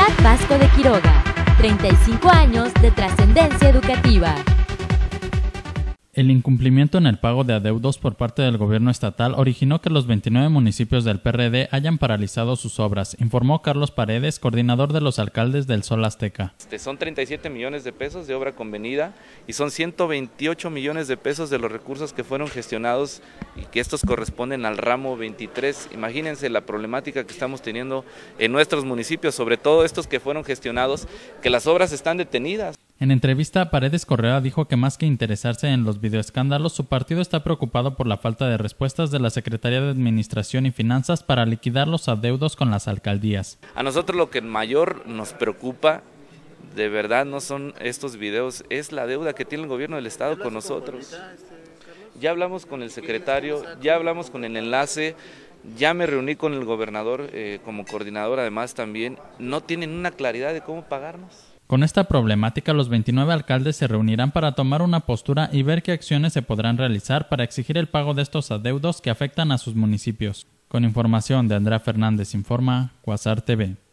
Universidad Vasco de Quiroga, 35 años de trascendencia educativa. El incumplimiento en el pago de adeudos por parte del gobierno estatal originó que los 29 municipios del PRD hayan paralizado sus obras, informó Carlos Paredes, coordinador de los alcaldes del Sol Azteca. Son 37 millones de pesos de obra convenida y son 128 millones de pesos de los recursos que fueron gestionados y que estos corresponden al ramo 23. Imagínense la problemática que estamos teniendo en nuestros municipios, sobre todo estos que fueron gestionados, que las obras están detenidas. En entrevista, Paredes Correa dijo que más que interesarse en los videoescándalos, su partido está preocupado por la falta de respuestas de la Secretaría de Administración y Finanzas para liquidar los adeudos con las alcaldías. A nosotros lo que mayor nos preocupa, de verdad, no son estos videos, es la deuda que tiene el gobierno del estado con nosotros. Ya hablamos con el secretario, ya hablamos con el enlace, ya me reuní con el gobernador como coordinador, además también, no tienen una claridad de cómo pagarnos. Con esta problemática, los 29 alcaldes se reunirán para tomar una postura y ver qué acciones se podrán realizar para exigir el pago de estos adeudos que afectan a sus municipios. Con información de Andrea Fernández, informa Quasar TV.